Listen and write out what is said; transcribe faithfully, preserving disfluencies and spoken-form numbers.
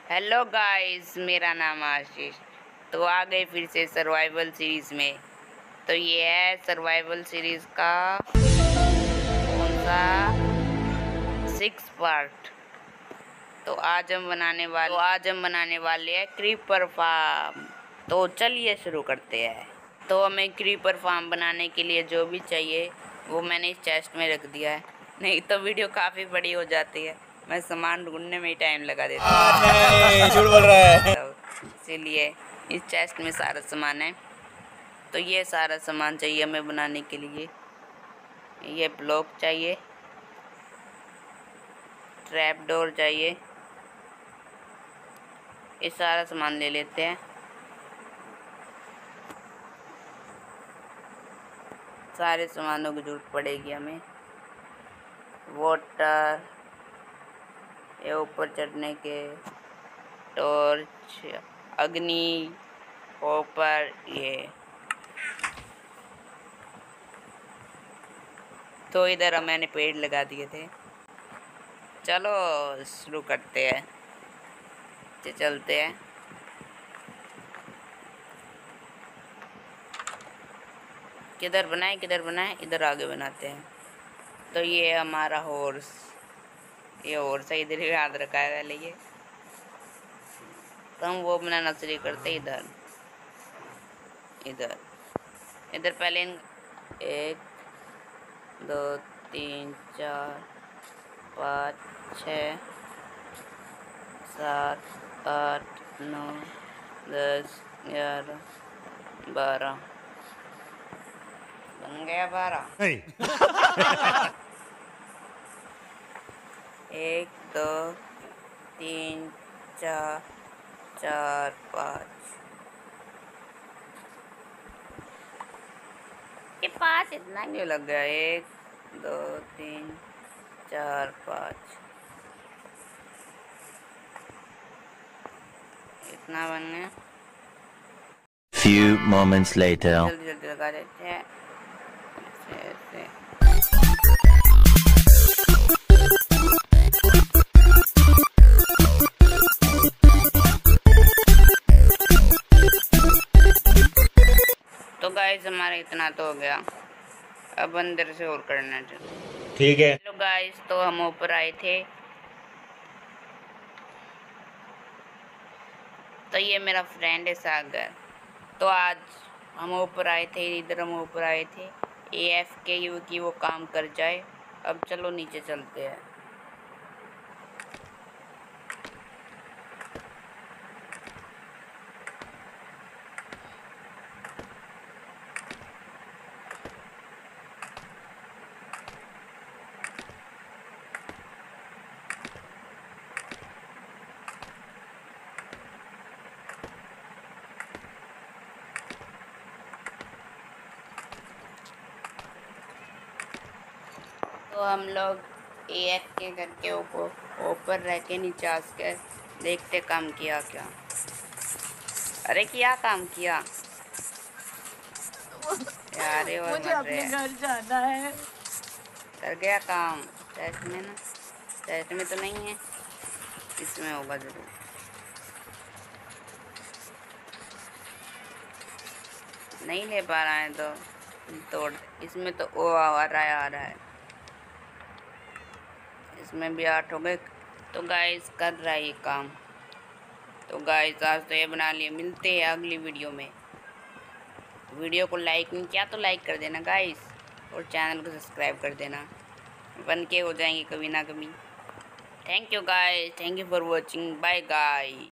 Hello guys, मेरा नाम आशीष। तो आ गए फिर से सर्वाइवल सीरीज में। तो ये है सर्वाइवल सीरीज का कौन सा सिक्स पार्ट। तो आज हम बनाने वाले तो आज हम बनाने वाले हैं क्रीपर फार्म। तो चलिए शुरू करते हैं। तो हमें क्रीपर फार्म बनाने के लिए जो भी चाहिए वो मैंने इस चेस्ट में रख दिया है, नहीं तो वीडियो काफ़ी बड़ी हो जाती है। मैं सामान ढूंढने में ही टाइम लगा देता हूँ। झूठ बोल रहा है। तो इसीलिए इस चेस्ट में सारा सामान है। तो ये सारा सामान चाहिए हमें बनाने के लिए। ये ब्लॉक चाहिए, ट्रैप डोर चाहिए। ये सारा सामान ले लेते हैं। सारे सामानों की जरूरत पड़ेगी हमें। वाटर, ये ऊपर चढ़ने के, टॉर्च, अग्नि, कॉपर, ये। तो इधर मैंने पेड़ लगा दिए थे। चलो शुरू करते हैं। चलते हैं। किधर बनाए किधर बनाए इधर आगे बनाते हैं। तो ये हमारा हॉर्स, ये हॉर्स है, इधर ही याद रखा है पहले ये। तो हम वो बनाना शुरू करते इधर इधर इधर पहले इन एक दो तीन चार पाँच छः सात आठ नौ दस ग्यारह बारह। बन गया बारह। एक दो तीन चार चार पाँच। ये पाँच इतना क्यों लग गया? एक दो तीन चार पाँच, इतना बन गया। Few moments later. जल्दी जल्दी लगा देते हैं ऐसे ऐसे। तो गाइस हमारा इतना तो हो गया, अब अंदर से और करना चाहिए। ठीक है। हेलो गाइस, तो हम ऊपर आए थे। तो ये मेरा फ्रेंड है सागर। तो आज हम ऊपर आए थे, इधर हम ऊपर आए थे ए एफ के यू की वो काम कर जाए। अब चलो नीचे चलते हैं। तो हम लोग ए एफ के घर के ऊपर ऊपर रह के नीचे आकर देखते काम किया क्या। अरे क्या काम किया यार, ये मुझे अपने घर जाना है। कर गया काम। टेस्ट में ना, टेस्ट में तो नहीं है, इसमें होगा जरूर। नहीं ले पा रहा है तो तोड़। इसमें तो ओ आ रहा है आ रहा है इसमें भी आठ हो गए। तो गाइस कर रहा है ये काम। तो गाइस आज तो ये बना लिए। मिलते हैं अगली वीडियो में। वीडियो को लाइक नहीं किया तो लाइक कर देना गाइस, और चैनल को सब्सक्राइब कर देना। बन के हो जाएंगे कभी ना कभी। Thank you guys, thank you for watching. Bye guys.